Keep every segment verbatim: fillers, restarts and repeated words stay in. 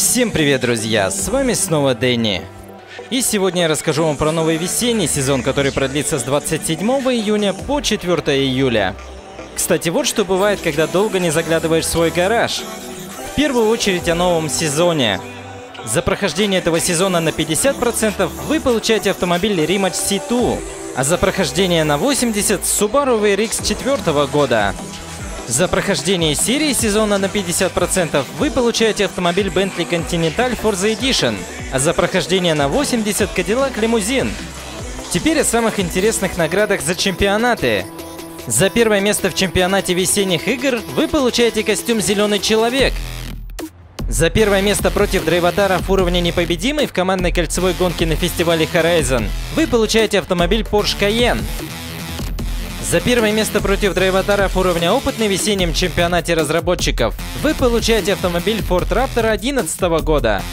Всем привет, друзья! С вами снова Дэнни. И сегодня я расскажу вам про новый весенний сезон, который продлится с двадцать седьмого июня по четвёртое июля. Кстати, вот что бывает, когда долго не заглядываешь в свой гараж. В первую очередь о новом сезоне. За прохождение этого сезона на пятьдесят процентов вы получаете автомобиль Rimac си два, а за прохождение на восемьдесят процентов Subaru ви эр икс четвёртого года. За прохождение серии сезона на пятьдесят процентов вы получаете автомобиль Bentley Continental Forza Edition, а за прохождение на восемьдесят процентов Cadillac Limousine. Теперь о самых интересных наградах за чемпионаты. За первое место в чемпионате весенних игр вы получаете костюм «Зеленый человек». За первое место против драйватаров уровня «Непобедимый» в командной кольцевой гонке на фестивале Horizon вы получаете автомобиль Porsche Cayenne. За первое место против драйватаров уровня «Опытный» в весеннем чемпионате разработчиков вы получаете автомобиль Ford Raptor две тысячи одиннадцатого года.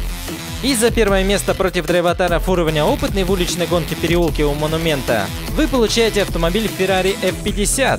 И за первое место против драйватаров уровня «Опытный» в уличной гонке переулке у Монумента вы получаете автомобиль Ferrari эф пятьдесят.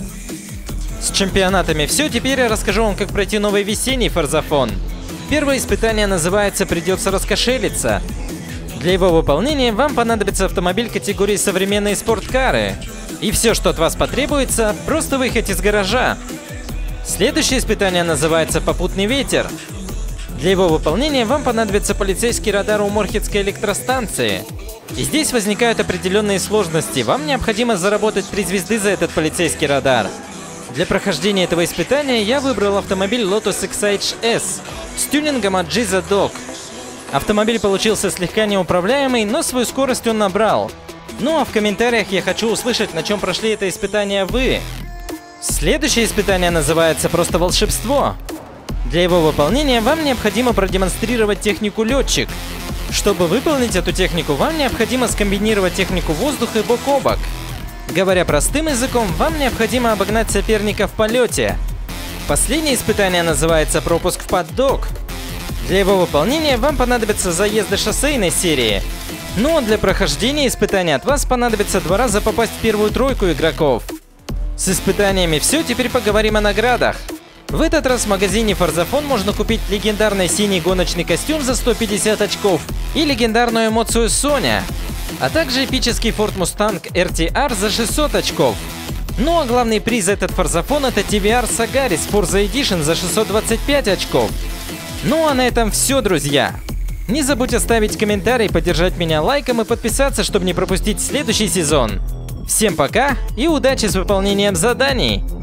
С чемпионатами все, теперь я расскажу вам, как пройти новый весенний форзафон. Первое испытание называется «Придется раскошелиться». Для его выполнения вам понадобится автомобиль категории «Современные спорткары». И все, что от вас потребуется, просто выехать из гаража. Следующее испытание называется «Попутный ветер». Для его выполнения вам понадобится полицейский радар у Морхетской электростанции. И здесь возникают определенные сложности. Вам необходимо заработать три звезды за этот полицейский радар. Для прохождения этого испытания я выбрал автомобиль Lotus Exige эс с тюнингом от Giza Dog. Автомобиль получился слегка неуправляемый, но свою скорость он набрал. Ну а в комментариях я хочу услышать, на чем прошли это испытание вы. Следующее испытание называется «Просто волшебство». Для его выполнения вам необходимо продемонстрировать технику летчик. Чтобы выполнить эту технику, вам необходимо скомбинировать технику воздуха и бок о бок. Говоря простым языком, вам необходимо обогнать соперника в полете. Последнее испытание называется «Пропуск в паддок». Для его выполнения вам понадобятся заезды шоссейной серии. Ну а для прохождения испытания от вас понадобится два раза попасть в первую тройку игроков. С испытаниями все, теперь поговорим о наградах. В этот раз в магазине Форзафон можно купить легендарный синий гоночный костюм за сто пятьдесят очков и легендарную эмоцию Соня, а также эпический Ford Mustang эр ти ар за шестьсот очков. Ну а главный приз за этот Форзафон — это ти ви ар Sagaris Forza Edition за шестьсот двадцать пять очков. Ну а на этом все, друзья. Не забудь оставить комментарий, поддержать меня лайком и подписаться, чтобы не пропустить следующий сезон. Всем пока и удачи с выполнением заданий!